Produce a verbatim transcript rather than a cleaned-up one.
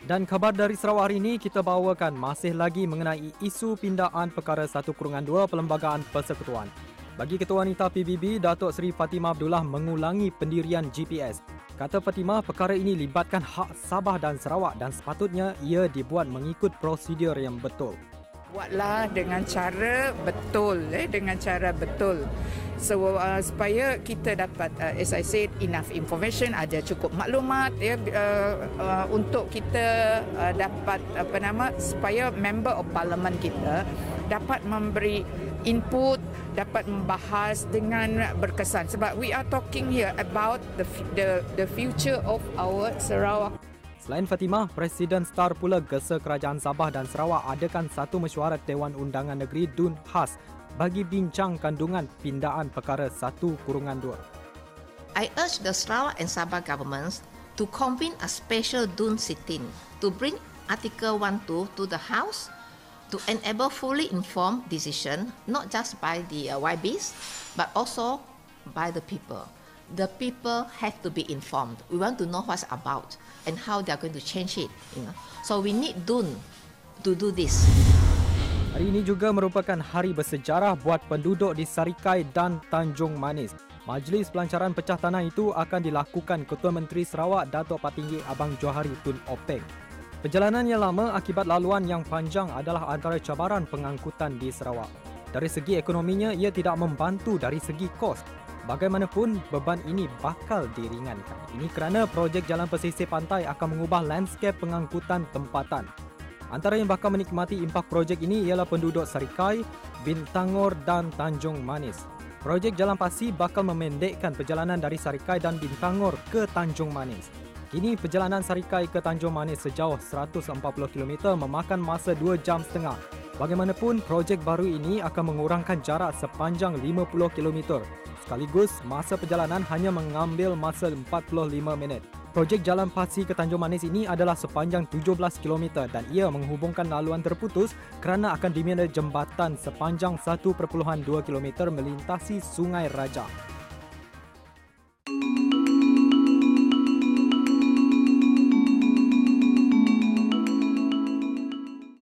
Dan khabar dari Sarawak hari ini kita bawakan masih lagi mengenai isu pindaan perkara satu kurungan dua Perlembagaan Persekutuan. Bagi Ketua Wanita P B B, Datuk Seri Fatimah Abdullah mengulangi pendirian G P S. Kata Fatimah, perkara ini libatkan hak Sabah dan Sarawak dan sepatutnya ia dibuat mengikut prosedur yang betul. Buatlah dengan cara betul, eh, dengan cara betul. So uh, supaya kita dapat, uh, as I said, enough information, ada cukup maklumat ya, uh, uh, untuk kita uh, dapat apa nama supaya member of parliament kita dapat memberi input, dapat membahas dengan berkesan. Sebab we are talking here about the the the future of our Sarawak. Selain Fatimah, Presiden Star pula gesa Kerajaan Sabah dan Sarawak adakan satu mesyuarat Dewan Undangan Negeri D U N khas bagi bincang kandungan pindaan perkara satu kurungan dua. I urge the Sarawak and Sabah governments to convene a special D U N sit-in to bring Article one two to the House to enable fully informed decision, not just by the uh, Y Bs, but also by the people. The people have to be informed. We want to know what's about and how they are going to change it. You know, so we need D U N to do this. Hari ini juga merupakan hari bersejarah buat penduduk di Sarikai dan Tanjung Manis. Majlis pelancaran pecah tanah itu akan dilakukan Ketua Menteri Sarawak Datuk Patinggi Abang Johari Tun Openg. Perjalanan yang lama akibat laluan yang panjang adalah antara cabaran pengangkutan di Sarawak. Dari segi ekonominya, ia tidak membantu dari segi kos. Bagaimanapun, beban ini bakal diringankan. Ini kerana projek jalan pesisir pantai akan mengubah landscape pengangkutan tempatan. Antara yang bakal menikmati impak projek ini ialah penduduk Sarikai, Bintangor dan Tanjung Manis. Projek jalan pasir bakal memendekkan perjalanan dari Sarikai dan Bintangor ke Tanjung Manis. Kini perjalanan Sarikai ke Tanjung Manis sejauh seratus empat puluh kilometer memakan masa dua jam setengah. Bagaimanapun, projek baru ini akan mengurangkan jarak sepanjang lima puluh kilometer. Sekaligus, masa perjalanan hanya mengambil masa empat puluh lima minit. Projek jalan pasir ke Tanjung Manis ini adalah sepanjang tujuh belas kilometer dan ia menghubungkan laluan terputus kerana akan dibina jambatan sepanjang satu perpuluhan dua kilometer melintasi Sungai Raja.